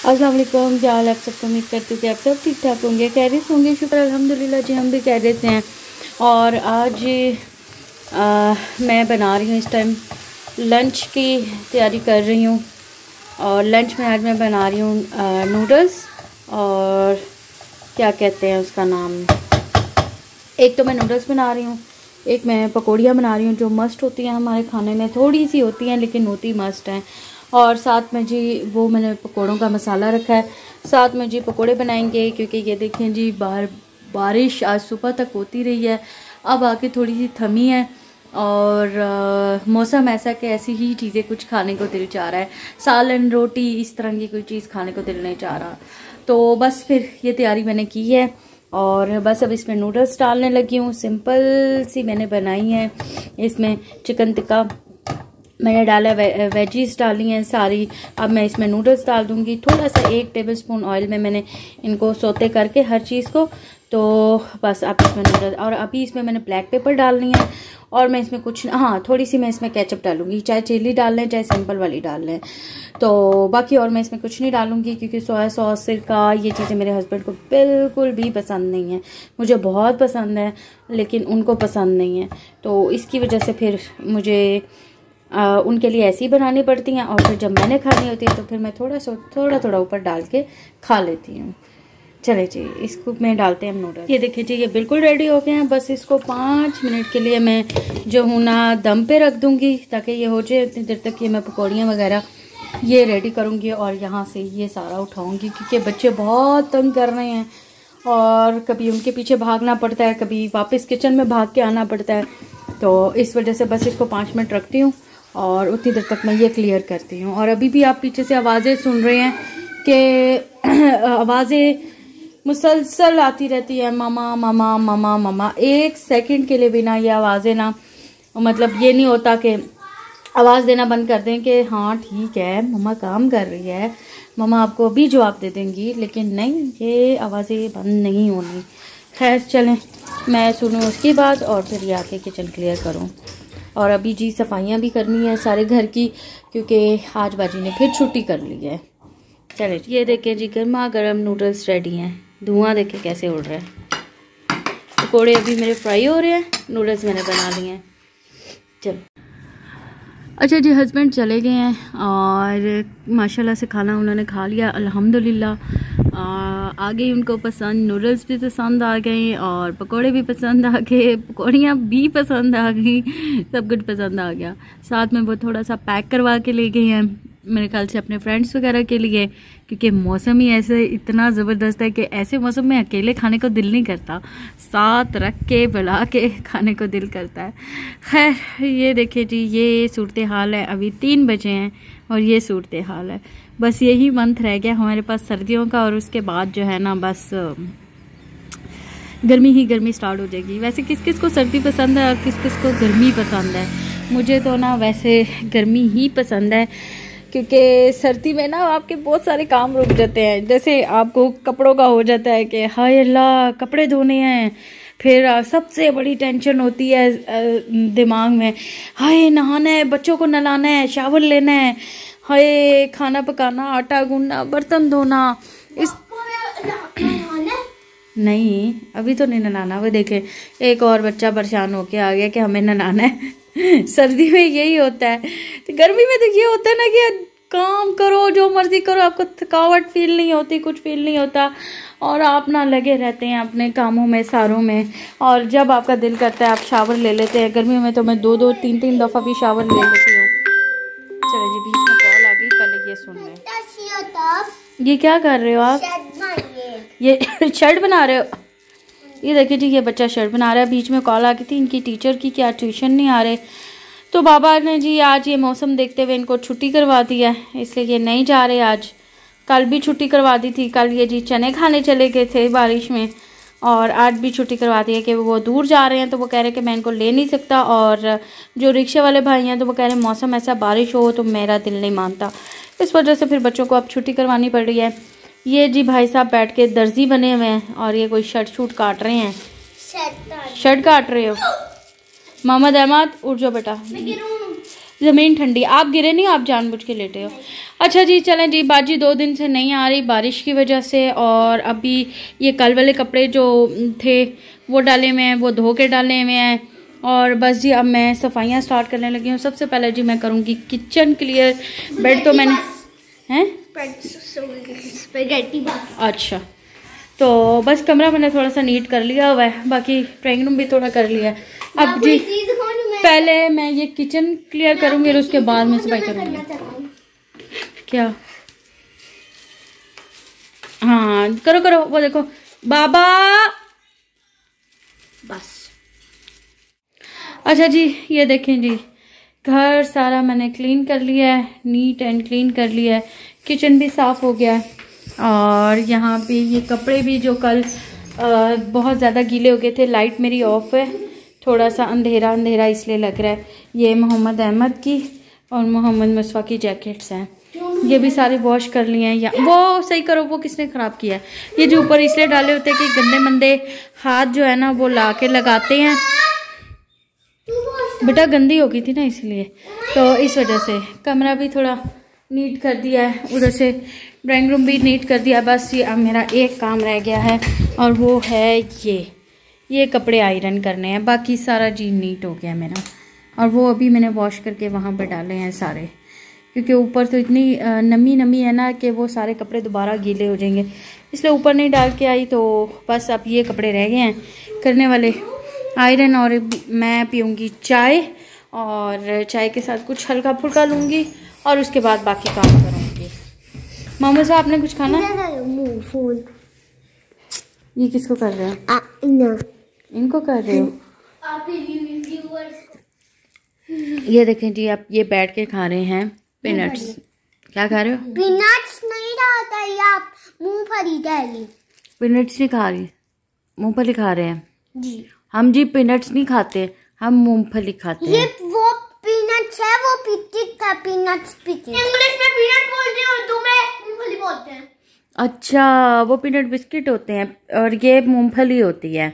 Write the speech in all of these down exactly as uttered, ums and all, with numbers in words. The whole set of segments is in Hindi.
अस्सलाम वालेकुम, क्या हाल है आप सबको। उम्मीद करती हूँ कि आप सब ठीक ठाक होंगे, खैरियत होंगे। शुक्र अल्हम्दुलिल्लाह जी, हम भी खैरियत से हैं। और आज आ, मैं बना रही हूँ इस टाइम लंच की तैयारी कर रही हूँ। और लंच में आज मैं बना रही हूँ नूडल्स और क्या कहते हैं उसका नाम, एक तो मैं नूडल्स बना रही हूँ, एक मैं पकौड़ियाँ बना रही हूँ जो मस्ट होती हैं हमारे खाने में। थोड़ी सी होती हैं लेकिन होती मस्ट हैं। और साथ में जी वो मैंने पकौड़ों का मसाला रखा है, साथ में जी पकौड़े बनाएंगे। क्योंकि ये देखें जी बाहर बारिश आज सुबह तक होती रही है, अब आके थोड़ी सी थमी है और मौसम ऐसा कि ऐसी ही चीज़ें कुछ खाने को दिल चाह रहा है। सालन रोटी इस तरह की कोई चीज़ खाने को दिल नहीं चाह रहा। तो बस फिर ये तैयारी मैंने की है और बस अब इसमें नूडल्स डालने लगी हूँ। सिंपल सी मैंने बनाई है। इसमें चिकन टिक्का मैंने डाला, वे, वेजीज डाली हैं सारी। अब मैं इसमें नूडल्स डाल दूँगी। थोड़ा सा एक टेबलस्पून ऑयल में मैंने इनको सोते करके हर चीज़ को, तो बस अब इसमें नूडल्स। और अभी इसमें मैंने ब्लैक पेपर डालनी है और मैं इसमें कुछ हाँ थोड़ी सी मैं इसमें केचप डालूंगी, चाहे चिली डाल लें चाहे सिंपल वाली डाल लें। तो बाकी और मैं इसमें कुछ नहीं डालूंगी क्योंकि सोया सॉस सिरका ये चीज़ें मेरे हस्बैंड को बिल्कुल भी पसंद नहीं है। मुझे बहुत पसंद है लेकिन उनको पसंद नहीं है, तो इसकी वजह से फिर मुझे आ, उनके लिए ऐसी बनानी पड़ती हैं। और फिर जब मैंने खानी होती है तो फिर मैं थोड़ा सा थोड़ा थोड़ा ऊपर डाल के खा लेती हूँ। चले जी इसको में डालते हैं हम नूडल्स। ये देखिए जी ये बिल्कुल रेडी हो गए हैं। बस इसको पाँच मिनट के लिए मैं जो हूँ ना दम पे रख दूँगी ताकि ये हो जाए। इतनी देर तक ये मैं पकौड़ियाँ वगैरह ये रेडी करूँगी और यहाँ से ये सारा उठाऊँगी क्योंकि बच्चे बहुत तंग कर रहे हैं और कभी उनके पीछे भागना पड़ता है, कभी वापस किचन में भाग के आना पड़ता है। तो इस वजह से बस इसको पाँच मिनट रखती हूँ और उतनी देर तक मैं ये क्लियर करती हूँ। और अभी भी आप पीछे से आवाज़ें सुन रहे हैं कि आवाज़ें मुसलसल आती रहती है, मामा मामा मामा मामा। एक सेकंड के लिए भी ना ये आवाज़ें ना, मतलब ये नहीं होता कि आवाज़ देना बंद कर दें कि हाँ ठीक है मम्मा काम कर रही है, मम्मा आपको अभी जवाब दे देंगी, लेकिन नहीं, ये आवाज़ें बंद नहीं होनी। खैर चलें मैं सुनूँ उसकी बात और फिर ये आके किचन क्लियर करूँ। और अभी जी सफाइयाँ भी करनी है सारे घर की क्योंकि आज बाजी ने फिर छुट्टी कर ली है। चले ये देखें जी गर्मा गर्म नूडल्स रेडी हैं। धुआं देखें कैसे उड़ रहा है। पकौड़े अभी मेरे फ्राई हो रहे हैं, नूडल्स मैंने बना लिए हैं। चलो अच्छा जी हस्बैंड चले गए हैं और माशाल्लाह से खाना उन्होंने खा लिया अल्हम्दुलिल्लाह। आ गई उनको पसंद, नूडल्स भी पसंद आ गए और पकोड़े भी पसंद आ गए, पकौड़ियाँ भी पसंद आ गई, सब कुछ पसंद आ गया। साथ में वो थोड़ा सा पैक करवा के ले गए हैं मेरे ख्याल से अपने फ्रेंड्स वगैरह के लिए क्योंकि मौसम ही ऐसे इतना ज़बरदस्त है कि ऐसे मौसम में अकेले खाने को दिल नहीं करता, साथ रख के बुला के खाने को दिल करता है। खैर ये देखिए जी ये सूरत हाल है। अभी तीन बजे हैं और ये सूरत हाल है। बस यही मंथ रह गया हमारे पास सर्दियों का और उसके बाद जो है ना बस गर्मी ही गर्मी स्टार्ट हो जाएगी। वैसे किस किस को सर्दी पसंद है और किस किस को गर्मी पसंद है। मुझे तो ना वैसे गर्मी ही पसंद है क्योंकि सर्दी में ना आपके बहुत सारे काम रुक जाते हैं। जैसे आपको कपड़ों का हो जाता है कि हाय अल्लाह कपड़े धोने हैं, फिर सबसे बड़ी टेंशन होती है दिमाग में, हाय नहाना है, बच्चों को नहलाना है, शावर लेना है, हाय खाना पकाना, आटा गूंदना, बर्तन धोना। इस नहीं अभी तो नहीं नहाना। वो देखे एक और बच्चा परेशान होके आ गया कि हमें नहाना है। सर्दी में यही होता है, तो गर्मी में तो ये होता है ना कि काम करो जो मर्जी करो, आपको थकावट फील नहीं होती, कुछ फील नहीं होता और आप ना लगे रहते हैं अपने कामों में सारों में। और जब आपका दिल करता है आप शावर ले लेते हैं। गर्मियों में तो मैं दो दो तीन तीन दफ़ा भी शावर ले लेती हूँ। चलो जी बीच में कॉल आ गई, पहले ये सुन लें। ये क्या कर रहे हो आप? ये शर्ट बना रहे हो? ये देखिए जी ये बच्चा शर्ट बना रहा है। बीच में कॉल आ गई थी इनकी टीचर की कि आज ट्यूशन नहीं आ रहे, तो बाबा ने जी आज ये मौसम देखते हुए इनको छुट्टी करवा दी है, इसलिए ये नहीं जा रहे आज। कल भी छुट्टी करवा दी थी, कल ये जी चने खाने चले गए थे बारिश में, और आज भी छुट्टी करवा दी है कि वो दूर जा रहे हैं। तो वो कह रहे हैं कि मैं इनको ले नहीं सकता, और जो रिक्शे वाले भाई हैं तो वो कह रहे हैं मौसम ऐसा बारिश हो तो मेरा दिल नहीं मानता, इस वजह से फिर बच्चों को अब छुट्टी करवानी पड़ रही है। ये जी भाई साहब बैठ के दर्जी बने हुए हैं और ये कोई शर्ट शूट काट रहे हैं। शर्ट काट रहे हो? मोहम्मद अहमद उठ जाओ बेटा, ज़मीन ठंडी। आप गिरे नहीं, आप जानबूझ के लेटे हो। अच्छा जी, चलें जी। बाजी दो दिन से नहीं आ रही बारिश की वजह से, और अभी ये कल वाले कपड़े जो थे वो डाले हुए हैं, वो धो के डाले हुए हैं। और बस जी अब मैं सफाइयाँ स्टार्ट करने लगी हूँ। सबसे पहले जी मैं करूँगी किचन क्लियर। बेड तो मैंने हैं अच्छा, तो बस कमरा मैंने थोड़ा सा नीट कर लिया हुआ है, बाकी ड्राइंग रूम भी थोड़ा कर लिया है। अब जी पहले मैं ये किचन क्लियर करूँगी और उसके बाद मैं सफाई करूँगी। क्या? हाँ करो करो, वो देखो बाबा बस। अच्छा जी, ये देखें जी, घर सारा मैंने क्लीन कर लिया है, नीट एंड क्लीन कर लिया है। किचन भी साफ़ हो गया है, और यहाँ पे ये कपड़े भी जो कल आ, बहुत ज़्यादा गीले हो गए थे। लाइट मेरी ऑफ है, थोड़ा सा अंधेरा अंधेरा इसलिए लग रहा है। ये मोहम्मद अहमद की और मोहम्मद मुस्तफ़ा की जैकेट्स हैं, ये भी सारे वॉश कर लिए हैं। या वो सही करो, वो किसने ख़राब किया है? ये जो ऊपर इसलिए डाले होते हैं कि गंदे मंदे हाथ जो है ना वो ला के लगाते हैं। बेटा गंदी हो गई थी ना इसलिए, तो इस वजह से कमरा भी थोड़ा नीट कर दिया है, उधर से ड्राइंग रूम भी नीट कर दिया। बस ये अब मेरा एक काम रह गया है, और वो है ये ये कपड़े आयरन करने हैं। बाकी सारा जी नीट हो गया मेरा, और वो अभी मैंने वॉश करके वहाँ पर डाले हैं सारे, क्योंकि ऊपर तो इतनी नमी नमी है ना कि वो सारे कपड़े दोबारा गीले हो जाएंगे, इसलिए ऊपर नहीं डाल के आई। तो बस अब ये कपड़े रह गए हैं करने वाले आयरन, और मैं पीऊँगी चाय, और चाय के साथ कुछ हल्का फुल्का लूँगी, और उसके बाद बाकी काम करूँगी। मामू साहब आपने कुछ खाना? ये किसको कर रहे हो? इनको कर रहे हो? ये देखें जी, आप ये बैठ के खा रहे हैं पीनट्स। क्या खा रहे हो? पीनट्स नहीं खाता ये, आप मूंगफली खा रही। पीनट्स नहीं खा रही, मूंगफली खा रहे हैं जी। हम जी पीनट्स नहीं खाते, हम मूंगफली खाते हैं। ये वो पीनट्स है, वो पिचिक का पीनट्स पिचिक। इंग्लिश में पीनट बोलते हैं, उर्दू में मूंगफली बोलते हैं। अच्छा, वो पीनट बिस्किट होते हैं और ये मूंगफली होती है,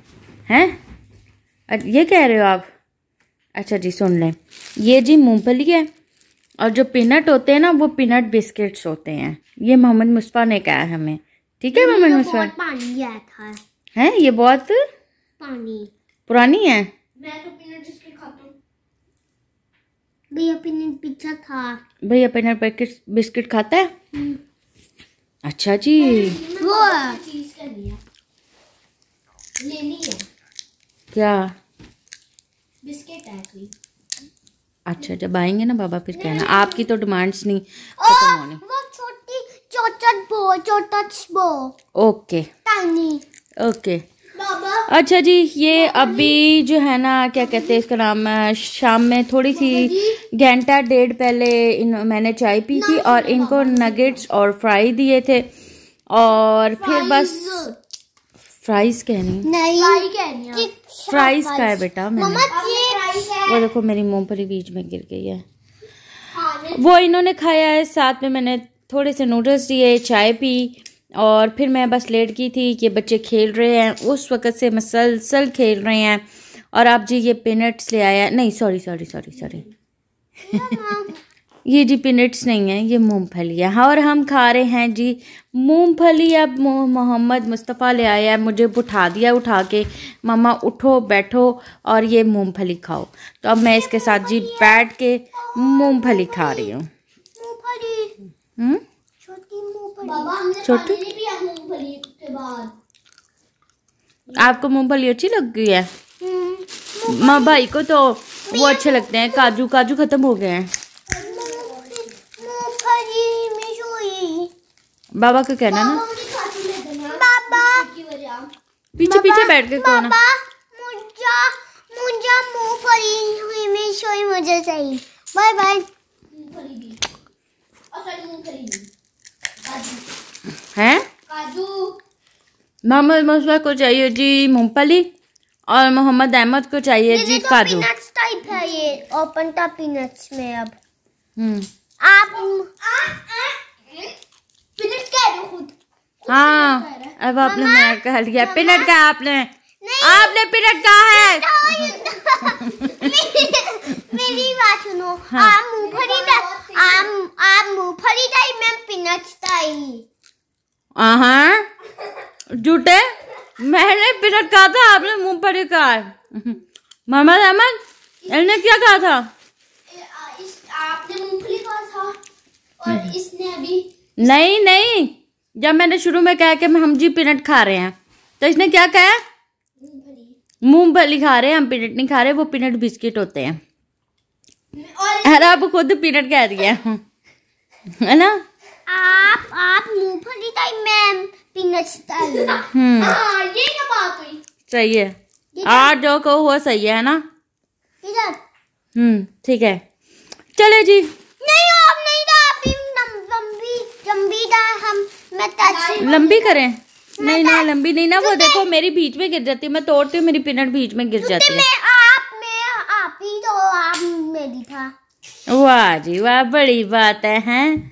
हैं? ये कह रहे हो आप? अच्छा जी सुन लें, ये जी मूंगफली है, और जो पीनट होते हैं ना वो पीनट बिस्किट्स होते हैं। ये मोहम्मद मुस्तफ़ा ने कहा है हमें, ठीक है? मोहम्मद मुस्तफ़ा पानी आया था है, ये बहुत पानी पुरानी है। मैं तो पीनट बिस्किट खाता हूँ। भैया पीनट पिज्जा था। भैया पीनट बिस्किट खाता है? अच्छा जी, वो चीज का लिया लेनी है क्या बिस्किट है कोई। अच्छा, जब आएंगे ना बाबा फिर कहना। आपकी तो डिमांड्स नहीं खत्म होनी। वो छोटी चोचट बो चोटच बो। Okay tiny. ओके बाबा। अच्छा जी, ये अभी जो है ना क्या कहते हैं इसका नाम, शाम में थोड़ी सी घंटा डेढ़ पहले इन मैंने चाय पी थी, और इनको नगेट्स और फ्राई दिए थे, और फिर बस फ्राइज कहनी नहीं फ्राइज का है बेटा मैंने। ये वो देखो मेरी मूंगफली बीच में गिर गई है, वो इन्होंने खाया है। साथ में मैंने थोड़े से नूडल्स दिए, चाय पी, और फिर मैं बस लेट गई थी कि बच्चे खेल रहे हैं, उस वक़्त से मसलसल खेल रहे हैं। और अब जी ये पीनट्स ले आया, नहीं सॉरी सॉरी सॉरी सॉरी ये जी पीनट्स नहीं है, ये मूंगफली है। और हम खा रहे हैं जी मूंगफली। अब मोहम्मद मुस्तफ़ा ले आया है, मुझे उठा दिया उठा के, मामा उठो बैठो और ये मूंगफली खाओ। तो अब मैं इसके साथ जी बैठ के मूंगफली खा रही हूँ। हम्म छोटी आपको मूंगफली अच्छी लग गई है? माँ भाई को तो वो अच्छे लगते हैं। काजू काजू खत्म हो गए हैं। बाबा का कहना ना, बाबा पीछे पीछे बैठ के कौन मुझा मुझा मूंगफली हुई में सोई मुझे सही। Bye bye. हैं? काजू। मोहम्मद मुस्तफ़ा को चाहिए जी मूंगफली, और मोहम्मद अहमद को चाहिए जी काजू। पीनट्स टाइप है ये, ओपन टॉप पीनट्स में। अब हम्म आप पीनट कह रहे हो खुद। हाँ, अब आपने मैं कह लिया पीनट का, आपने आपने पीनट कहा है। मेरी बात सुनो। हाँ। आप मूंगफली आम आम मूंगफली ताई मैं पीनट्स ताई। हाँ झूठे, मैंने पीनट कहा था, आपने मूंगफली कहा है। मोहम्मद अहमद इन्होंने क्या कहा था? इस, आपने मूंगफली कहा था और इसने अभी नहीं नहीं, जब मैंने शुरू में कहा कि हम जी पीनट खा रहे हैं तो इसने क्या कहा? मूंगफली खा रहे हैं हम, पीनट नहीं खा रहे, वो पीनट बिस्किट होते हैं। और अब खुद पीनट कह दिया है ना। आप आप मूंगफली ताई मैं पीनट्स ताई। हम्म हाँ ये क्या बात हुई? सही है, आज जो कहो वो सही है ना। इधर हम्म ठीक है, चले जी। नहीं आप नहीं था, अभी लंबी लंबी था हम मैं टच लंबी करें? नहीं ना लंबी नहीं ना, वो देखो मेरी बीच में गिर जाती है, मैं तोड़ती हूँ मेरी पीनट बीच में गिर जाती है। मैं आप मैं आप ही तो आप मेरी था। वाह जी वाह, बड़ी बात है, हैं?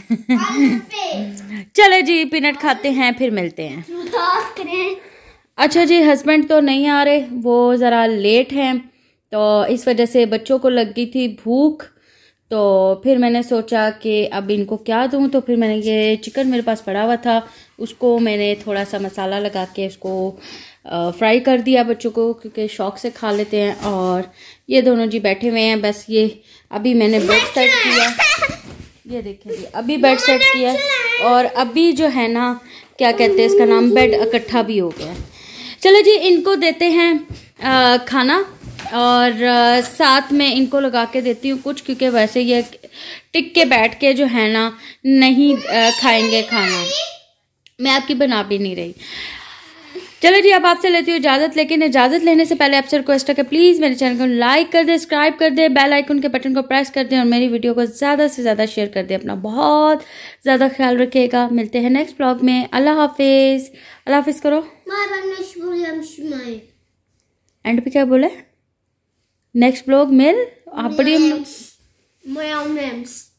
चलो जी पीनट खाते हैं फिर मिलते हैं। अच्छा जी, हस्बैंड तो नहीं आ रहे, वो ज़रा लेट हैं, तो इस वजह से बच्चों को लग गई थी भूख, तो फिर मैंने सोचा कि अब इनको क्या दूं, तो फिर मैंने ये चिकन मेरे पास पड़ा हुआ था, उसको मैंने थोड़ा सा मसाला लगा के उसको फ्राई कर दिया बच्चों को, क्योंकि शौक से खा लेते हैं। और ये दोनों जी बैठे हुए हैं, बस ये अभी मैंने बेड सेट किया, ये देखें जी अभी बेड सेट किया, और अभी जो है ना क्या कहते हैं इसका नाम, बेड इकट्ठा भी हो गया। चलो जी इनको देते हैं आ, खाना, और आ, साथ में इनको लगा के देती हूँ कुछ, क्योंकि वैसे ये टिक के बैठ के जो है ना नहीं आ, खाएंगे खाना, मैं आपकी बना भी नहीं रही। चलो जी अब आपसे लेती हूँ इजाज़त, लेकिन इजाज़त लेने से पहले आपसे रिक्वेस्ट है कि प्लीज़ मेरे चैनल को लाइक कर दे, सब्सक्राइब कर दे, बेल आइकन के बटन को प्रेस कर दें, और मेरी वीडियो को ज़्यादा से ज़्यादा शेयर कर दे। अपना बहुत ज़्यादा ख्याल रखिएगा, मिलते हैं नेक्स्ट ब्लॉग में। अल्लाह हाफिज़। अल्लाह हाफिज़ करो, एंड पे क्या बोले? नेक्स्ट ब्लॉग मिल आप बड़ी